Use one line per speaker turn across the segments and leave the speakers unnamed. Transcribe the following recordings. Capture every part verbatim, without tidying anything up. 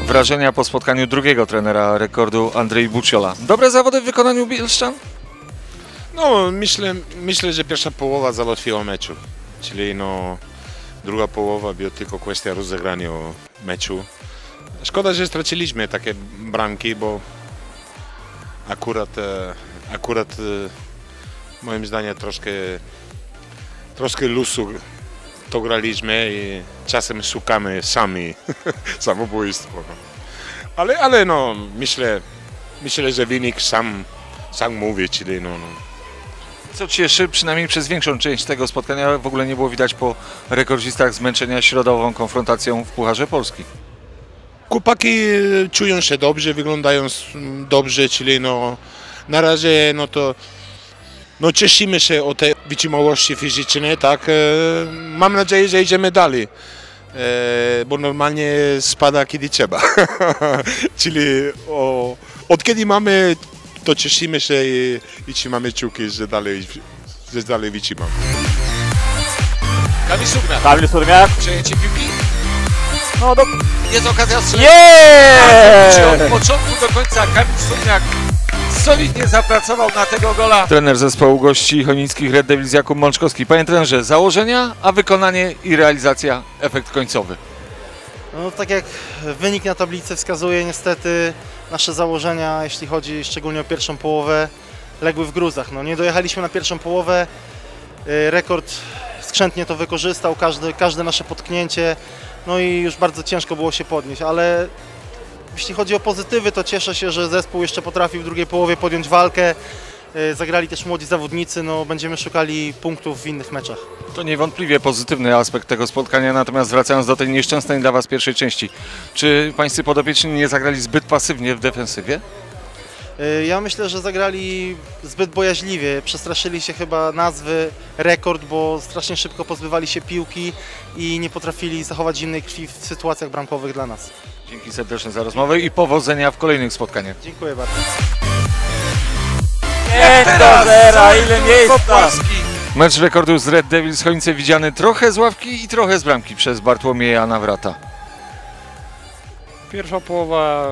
wrażenia po spotkaniu drugiego trenera rekordu Andrzej Buciola. Dobre zawody w wykonaniu bielszczan?
No, myślę, myślę, że pierwsza połowa załatwiła meczu. Czyli no, druga połowa była tylko kwestia rozegrania meczu. Szkoda, że straciliśmy takie bramki, bo akurat, akurat moim zdaniem troszkę, troszkę lusu to graliśmy i czasem szukamy sami samobójstwo. No. Ale, ale no, myślę, myślę, że wynik sam, sam mówi, czyli no, no.
Co cieszy, przynajmniej przez większą część tego spotkania w ogóle nie było widać po rekordzistach zmęczenia środową konfrontacją w Pucharze Polski.
Chłopaki czują się dobrze, wyglądają dobrze, czyli no, na razie no to no cieszymy się o tej wytrzymałości fizycznej, tak. Mam nadzieję, że idziemy dalej, bo normalnie spada kiedy trzeba. Czyli o, od kiedy mamy, to cieszymy się i, i trzymamy kciuki, że dalej, że dalej wytrzymamy.
Kamil Szurmiak.
Kamil Szurmiak.
Przejęcie piłki.
No do...
Jest okazja strzelenia.
Yeah!
Od początku do końca Kamil Szurmiak solidnie zapracował na tego gola.
Trener zespołu gości chojnickich Red Devils Jakub Mączkowski. Panie trenerze, założenia, a wykonanie i realizacja, efekt końcowy.
No, tak jak wynik na tablicy wskazuje, niestety nasze założenia, jeśli chodzi szczególnie o pierwszą połowę, legły w gruzach. No, nie dojechaliśmy na pierwszą połowę, rekord skrzętnie to wykorzystał, każde, każde nasze potknięcie, no i już bardzo ciężko było się podnieść, ale jeśli chodzi o pozytywy, to cieszę się, że zespół jeszcze potrafił w drugiej połowie podjąć walkę. Zagrali też młodzi zawodnicy, no będziemy szukali punktów w innych meczach.
To niewątpliwie pozytywny aspekt tego spotkania, natomiast wracając do tej nieszczęsnej dla Was pierwszej części, czy Pańscy podopieczni nie zagrali zbyt pasywnie w defensywie?
Ja myślę, że zagrali zbyt bojaźliwie, przestraszyli się chyba nazwy rekord, bo strasznie szybko pozbywali się piłki i nie potrafili zachować zimnej krwi w sytuacjach bramkowych dla nas.
Dzięki serdecznie za rozmowę i powodzenia w kolejnych spotkaniach.
Dziękuję bardzo.
pięć do zera, ile miejsca!
Mecz rekordu z Red Devils Chojnice widziany trochę z ławki i trochę z bramki przez Bartłomieja Nawrata.
Pierwsza połowa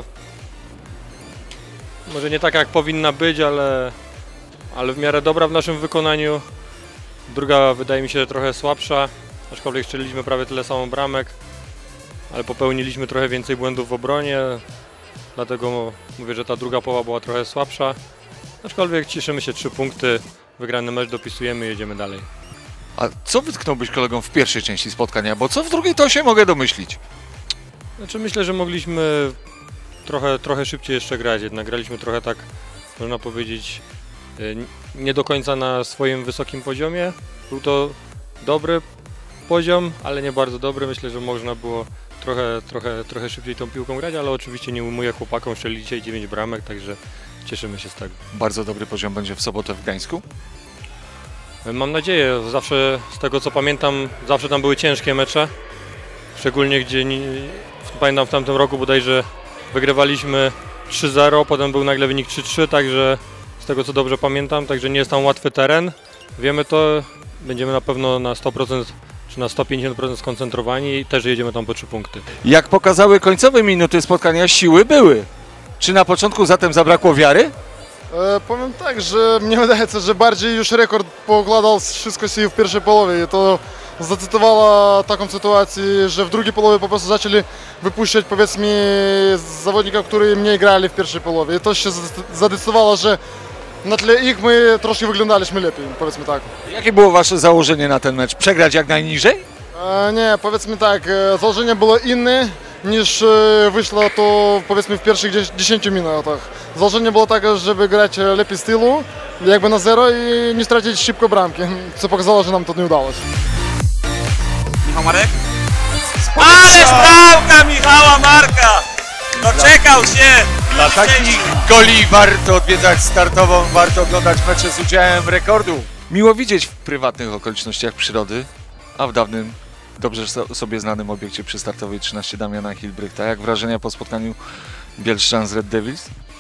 może nie taka jak powinna być, ale, ale w miarę dobra w naszym wykonaniu. Druga wydaje mi się trochę słabsza, aczkolwiek strzeliliśmy prawie tyle samo bramek, ale popełniliśmy trochę więcej błędów w obronie, dlatego mówię, że ta druga połowa była trochę słabsza. Aczkolwiek cieszymy się, trzy punkty, wygrany mecz, dopisujemy i jedziemy dalej.
A co wytknąłbyś kolegom w pierwszej części spotkania, bo co w drugiej to się mogę domyślić?
Znaczy myślę, że mogliśmy trochę, trochę szybciej jeszcze grać, jednak graliśmy trochę tak, można powiedzieć, nie do końca na swoim wysokim poziomie. Był to dobry poziom, ale nie bardzo dobry. Myślę, że można było trochę, trochę, trochę szybciej tą piłką grać, ale oczywiście nie ujmuję chłopakom, strzelili dzisiaj dziewięć bramek, także cieszymy się z tego.
Bardzo dobry poziom będzie w sobotę w Gdańsku?
Mam nadzieję, zawsze z tego co pamiętam, zawsze tam były ciężkie mecze, szczególnie gdzie, nie, pamiętam w tamtym roku bodajże wygrywaliśmy trzy zero, potem był nagle wynik trzy trzy, także z tego co dobrze pamiętam, także nie jest tam łatwy teren. Wiemy to, będziemy na pewno na sto procent czy na sto pięćdziesiąt procent skoncentrowani i też jedziemy tam po trzy punkty.
Jak pokazały końcowe minuty spotkania, siły były. Czy na początku zatem zabrakło wiary?
E, powiem tak, że mnie wydaje się, że bardziej już rekord pokładał wszystko sił w pierwszej połowie i to zdecydowało taką sytuację, że w drugiej połowie po prostu zaczęli wypuszczać powiedzmy zawodników, którzy mniej grali w pierwszej połowie i to się zadecydowało, że na tle ich my troszkę wyglądaliśmy lepiej, powiedzmy tak.
Jakie było Wasze założenie na ten mecz? Przegrać jak najniżej?
E, nie, powiedzmy tak, założenie było inne niż wyszło to powiedzmy w pierwszych dziesięciu minutach. Założenie było takie, żeby grać lepiej z tyłu, jakby na zero i nie stracić szybko bramki, co pokazało, że nam to nie udało się.
Michał Marek?
Ależ bramka Michała Marka! Doczekał się!
Dla takich goli warto odwiedzać startową, warto oglądać mecze z udziałem rekordu. Miło widzieć w prywatnych okolicznościach przyrody, a w dawnym, dobrze sobie znanym obiekcie przystartowej trzynaście Damiana Hilbrychta. Jak wrażenia po spotkaniu bielszczan z Red Devils?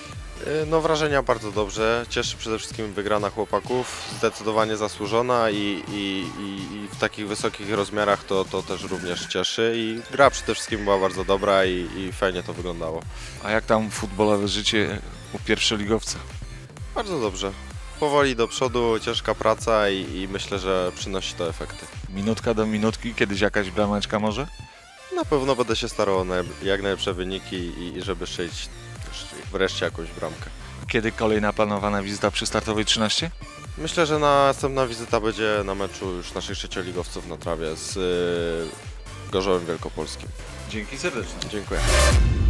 No wrażenia bardzo dobrze, cieszy przede wszystkim wygrana chłopaków, zdecydowanie zasłużona i, i, i, i w takich wysokich rozmiarach to, to też również cieszy i gra przede wszystkim była bardzo dobra i, i fajnie to wyglądało.
A jak tam futbolowe życie u pierwszoligowca?
Bardzo dobrze, powoli do przodu, ciężka praca i, i myślę, że przynosi to efekty.
Minutka do minutki, kiedyś jakaś brameczka może?
Na pewno będę się starał o naj, jak najlepsze wyniki i, i żeby strzelić wreszcie jakąś bramkę.
Kiedy kolejna planowana wizyta przy startowej trzynaście?
Myślę, że następna wizyta będzie na meczu już naszych trzecioligowców na trawie z y, Gorzowem Wielkopolskim.
Dzięki serdecznie.
Dziękuję.